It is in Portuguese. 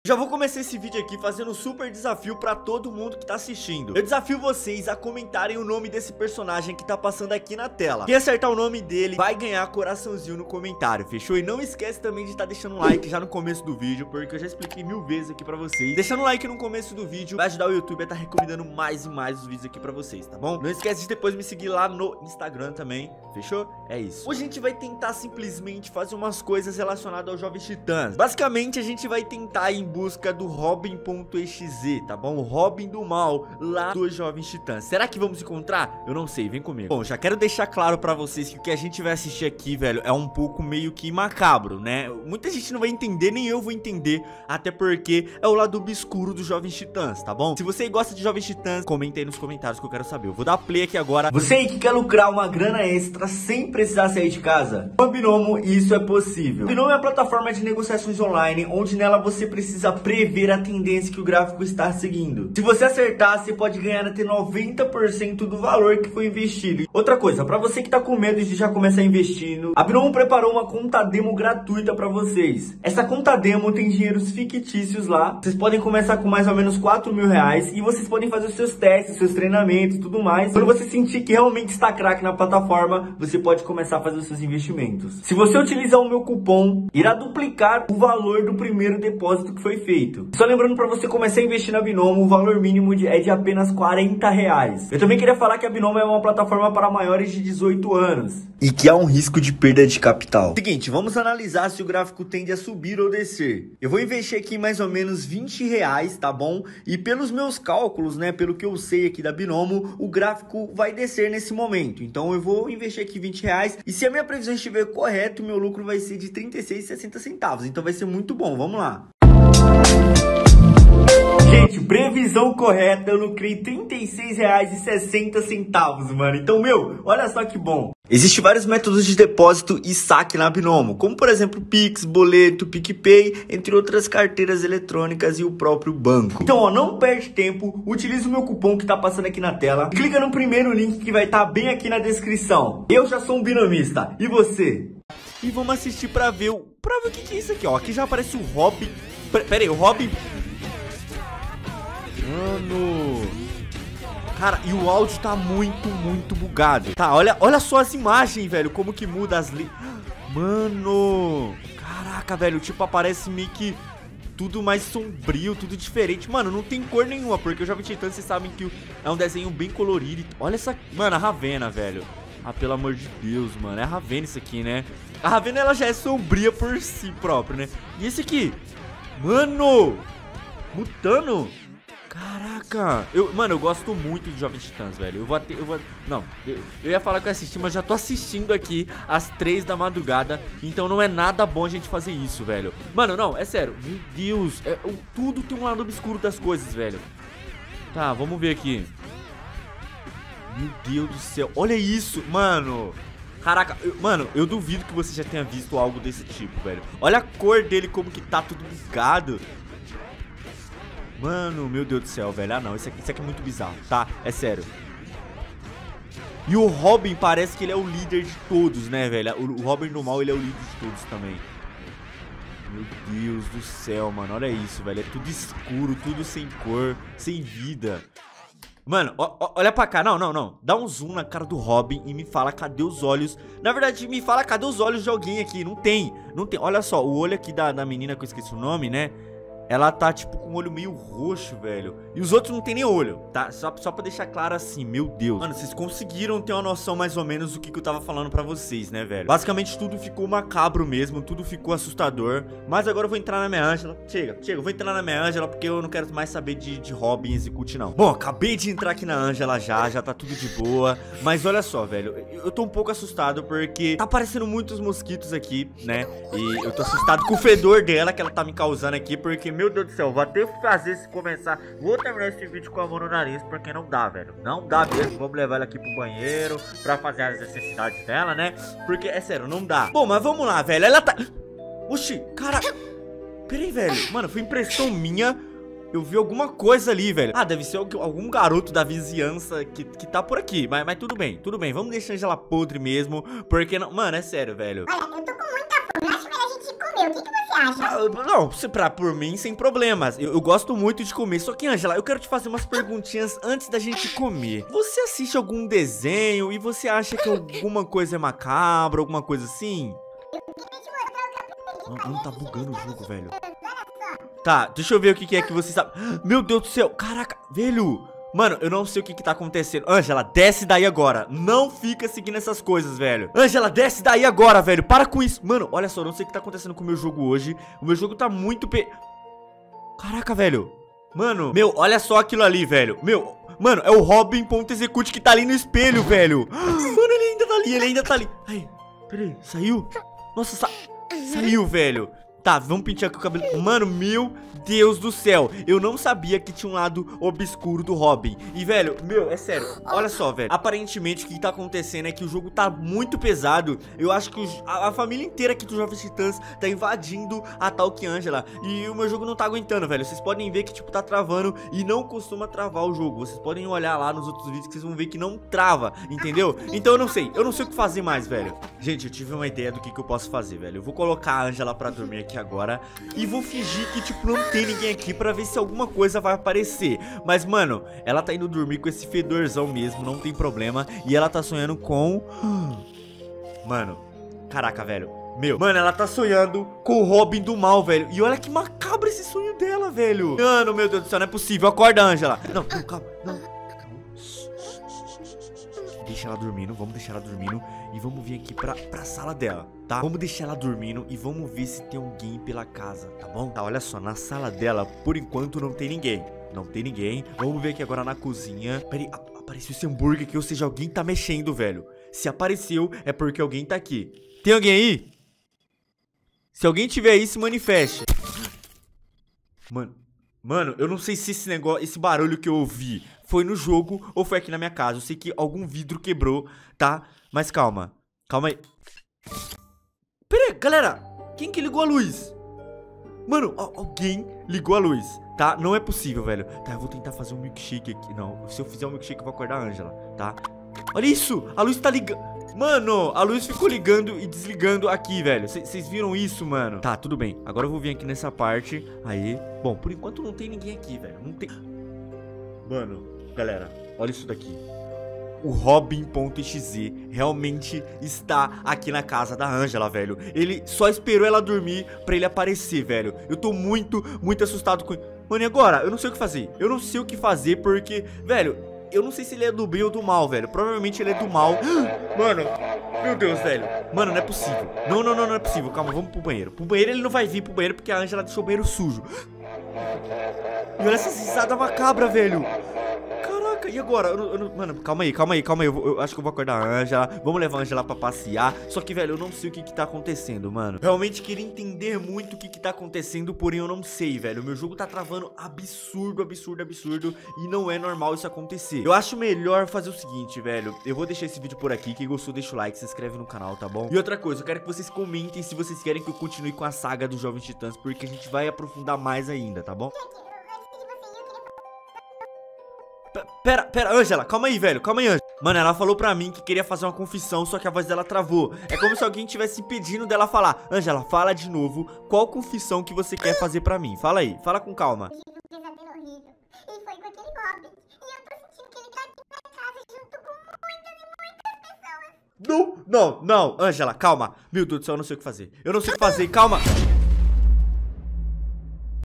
Já vou começar esse vídeo aqui fazendo um super desafio pra todo mundo que tá assistindo. Eu desafio vocês a comentarem o nome desse personagem que tá passando aqui na tela. Quem acertar o nome dele vai ganhar coraçãozinho no comentário, fechou? E não esquece também de estar deixando um like já no começo do vídeo, porque eu já expliquei 1000 vezes aqui pra vocês. Deixando um like no começo do vídeo vai ajudar o YouTube a estar recomendando mais e mais os vídeos aqui pra vocês, tá bom? Não esquece de depois me seguir lá no Instagram também, fechou? É isso. Hoje a gente vai tentar simplesmente fazer umas coisas relacionadas aos Jovens Titãs. Basicamente a gente vai tentar ir em busca do Robin.exe, tá bom? O Robin do mal lá dos Jovens Titãs. Será que vamos encontrar? Eu não sei, vem comigo. Bom, já quero deixar claro pra vocês que o que a gente vai assistir aqui, velho, é um pouco meio que macabro, né? Muita gente não vai entender, nem eu vou entender, até porque é o lado obscuro dos Jovens Titãs, tá bom? Se você gosta de Jovens Titãs, comenta aí nos comentários que eu quero saber. Eu vou dar play aqui agora. Você aí que quer lucrar uma grana extra sem precisar sair de casa? Com a Binomo, isso é possível. A Binomo é a plataforma de negociações online, onde nela você precisa prever a tendência que o gráfico está seguindo. Se você acertar, você pode ganhar até 90% do valor que foi investido. Outra coisa, para você que tá com medo de já começar investindo, a Binomo preparou uma conta demo gratuita para vocês. Essa conta demo tem dinheiros fictícios lá. Vocês podem começar com mais ou menos 4 mil reais e vocês podem fazer os seus testes, seus treinamentos, tudo mais. Quando você sentir que realmente está craque na plataforma, você pode começar a fazer os seus investimentos. Se você utilizar o meu cupom, irá duplicar o valor do primeiro depósito que foi feito. Só lembrando, para você começar a investir na Binomo, o valor mínimo é de apenas 40 reais. Eu também queria falar que a Binomo é uma plataforma para maiores de 18 anos e que há um risco de perda de capital. Seguinte, vamos analisar se o gráfico tende a subir ou descer. Eu vou investir aqui mais ou menos 20 reais, tá bom? E pelos meus cálculos, né, pelo que eu sei aqui da Binomo, o gráfico vai descer nesse momento. Então eu vou investir aqui 20 reais e se a minha previsão estiver correta, o meu lucro vai ser de 36,60 centavos. Então vai ser muito bom, vamos lá. Gente, previsão correta, eu lucrei R$36,60, mano. Então, olha só que bom. Existem vários métodos de depósito e saque na Binomo, como por exemplo Pix, Boleto, PicPay, entre outras carteiras eletrônicas e o próprio banco. Então, ó, não perde tempo, utiliza o meu cupom que tá passando aqui na tela, clica no primeiro link que vai estar bem aqui na descrição. Eu já sou um binomista, e você? E vamos assistir pra ver o que é isso aqui, ó. Aqui já aparece o Robin. Pera aí, o Robin... Mano, cara, e o áudio tá muito bugado. Tá, olha só as imagens, velho, como que muda as Mano, caraca, velho, tipo, aparece meio que tudo mais sombrio, tudo diferente. Mano, não tem cor nenhuma, porque o Jovem Titã, vocês sabem que é um desenho bem colorido. Olha essa, mano, a Ravena, velho. Ah, pelo amor de Deus, mano, é a Ravena isso aqui, né? A Ravena, ela já é sombria por si própria, né? E esse aqui, mano, Mutano. Caraca, mano, eu gosto muito de Jovens Titãs, velho. Eu ia falar que eu assisti, mas já tô assistindo aqui às 3 da madrugada. Então não é nada bom a gente fazer isso, velho. Mano, não, é sério, meu Deus, tudo tem um lado obscuro das coisas, velho. Tá, vamos ver aqui. Meu Deus do céu, olha isso, mano. Caraca, mano, eu duvido que você já tenha visto algo desse tipo, velho. Olha a cor dele, como que tá tudo bugado. Mano, meu Deus do céu, velho. Ah, não, isso aqui é muito bizarro, tá? É sério. E o Robin parece que ele é o líder de todos, né, velho? O Robin do mal, ele é o líder de todos também. Meu Deus do céu, mano. Olha isso, velho. É tudo escuro, tudo sem cor, sem vida. Mano, olha pra cá. Não. Dá um zoom na cara do Robin e me fala cadê os olhos. Na verdade, me fala cadê os olhos de alguém aqui. Não tem. Olha só, o olho aqui da menina que eu esqueci o nome, né? Ela tá, tipo, com o olho meio roxo, velho. E os outros não tem nem olho, tá? Só pra deixar claro assim, meu Deus. Mano, vocês conseguiram ter uma noção mais ou menos do que eu tava falando pra vocês, né, velho? Basicamente, tudo ficou macabro mesmo, tudo ficou assustador. Mas agora eu vou entrar na minha Ângela. Chega, eu vou entrar na minha Ângela porque eu não quero mais saber de Robin Execute, não. Bom, acabei de entrar aqui na Ângela já tá tudo de boa. Mas olha só, velho, eu tô um pouco assustado porque tá aparecendo muitos mosquitos aqui, né? E eu tô assustado com o fedor dela que ela tá me causando aqui, porque... Meu Deus do céu, vou até fazer se começar. Vou terminar esse vídeo com a mão no nariz, porque não dá, velho. Não dá mesmo. Vamos levar ela aqui pro banheiro pra fazer as necessidades dela, né? Porque, é sério, não dá. Bom, mas vamos lá, velho. Ela tá... Oxi, cara... Peraí, velho. Mano, foi impressão minha. Eu vi alguma coisa ali, velho. Ah, deve ser algum garoto da vizinhança que tá por aqui. Mas tudo bem. Vamos deixar ela podre mesmo. Porque, não... Mano, é sério, velho. Olha, eu tô com muita fome. Acho melhor a gente comer. o que você acha? Não, por mim, sem problemas. Eu gosto muito de comer. Só que, Ângela, eu quero te fazer umas perguntinhas antes da gente comer. Você assiste algum desenho e você acha que alguma coisa é macabra, alguma coisa assim? Não, tá bugando o jogo, velho. Tá, deixa eu ver o que é que você sabe. Meu Deus do céu, caraca, velho. Mano, eu não sei o que tá acontecendo. Ângela, desce daí agora. Não fica seguindo essas coisas, velho. Ângela, desce daí agora, velho. Para com isso. Mano, olha só, eu não sei o que tá acontecendo com o meu jogo hoje. O meu jogo tá muito Caraca, velho. Mano, meu, olha só aquilo ali, velho. Meu, mano, é o Robin.execute que tá ali no espelho, velho. Mano, ele ainda tá ali, ele ainda tá ali. Ai, peraí, saiu? Nossa, saiu, velho. Tá, vamos pentear aqui o cabelo. Mano, meu Deus do céu. Eu não sabia que tinha um lado obscuro do Robin. E, velho, meu, é sério. Olha só, velho. Aparentemente, o que tá acontecendo é que o jogo tá muito pesado. Eu acho que a família inteira aqui do Jovens Titãs tá invadindo a Talk Angela. E o meu jogo não tá aguentando, velho. Vocês podem ver que, tipo, tá travando e não costuma travar o jogo. Vocês podem olhar lá nos outros vídeos que vocês vão ver que não trava, entendeu? Então eu não sei. Eu não sei o que fazer mais, velho. Gente, eu tive uma ideia do que eu posso fazer, velho. Eu vou colocar a Angela pra dormir aqui agora e vou fingir que, tipo, não tem ninguém aqui pra ver se alguma coisa vai aparecer. Mas, mano, ela tá indo dormir com esse fedorzão mesmo, não tem problema. E ela tá sonhando com... Mano, caraca, velho. Mano, ela tá sonhando com o Robin do mal, velho. E olha que macabro esse sonho dela, velho. Mano, meu Deus do céu, não é possível. Acorda, Angela. Não, calma, não. Deixa ela dormindo, vamos deixar ela dormindo. E vamos vir aqui pra sala dela, tá? Vamos deixar ela dormindo e vamos ver se tem alguém pela casa, tá bom? Tá, olha só, na sala dela, por enquanto não tem ninguém. Não tem ninguém. Vamos ver aqui agora na cozinha. Peraí, apareceu esse hambúrguer aqui, ou seja, alguém tá mexendo, velho. Se apareceu, é porque alguém tá aqui. Tem alguém aí? Se alguém tiver aí, se manifeste. Mano, eu não sei se esse barulho que eu ouvi foi no jogo ou foi aqui na minha casa. Eu sei que algum vidro quebrou, tá? Mas calma, calma aí. Pera aí, galera, quem que ligou a luz? Mano, alguém ligou a luz, tá? Não é possível, velho. Tá, eu vou tentar fazer um milkshake aqui. Não, se eu fizer um milkshake eu vou acordar a Angela, tá? Olha isso, a luz tá ligando. Mano, a luz ficou ligando e desligando aqui, velho. Vocês viram isso, mano? Tá, tudo bem. Agora eu vou vir aqui nessa parte. Aí, bom, por enquanto não tem ninguém aqui, velho. Não tem... Mano, galera, olha isso daqui. O Robin.exe realmente está aqui na casa da Angela, velho. Ele só esperou ela dormir pra ele aparecer, velho. Eu tô muito assustado com... Mano, e agora? Eu não sei o que fazer. Eu não sei o que fazer porque, velho, eu não sei se ele é do bem ou do mal, velho. Provavelmente ele é do mal. Mano, meu Deus, velho. Mano, não é possível. Não é possível. Calma, vamos pro banheiro. Pro banheiro ele não vai vir pro banheiro porque a Angela deixou o banheiro sujo. E olha essa risada macabra, velho. Caraca, e agora? Mano, calma aí. Eu acho que eu vou acordar a Angela. Vamos levar a Angela pra passear. Só que, velho, eu não sei o que tá acontecendo, mano. Realmente queria entender muito o que tá acontecendo, porém eu não sei, velho. O meu jogo tá travando absurdo. E não é normal isso acontecer. Eu acho melhor fazer o seguinte, velho. Eu vou deixar esse vídeo por aqui. Quem gostou, deixa o like, se inscreve no canal, tá bom? E outra coisa, eu quero que vocês comentem se vocês querem que eu continue com a saga dos Jovens Titãs, porque a gente vai aprofundar mais ainda, tá bom? Pera, Angela, calma aí, velho, calma aí, Angela. Mano, ela falou pra mim que queria fazer uma confissão, só que a voz dela travou. É como se alguém estivesse impedindo dela falar. Angela, fala de novo, qual confissão que você quer fazer pra mim? Fala aí, fala com calma. Eu tive um pesadelo horrível, e foi com aquele Robin. E eu tô sentindo que ele tá aqui na casa junto com muitas pessoas. Não, Angela, calma. Meu Deus do céu, eu não sei o que fazer. Calma.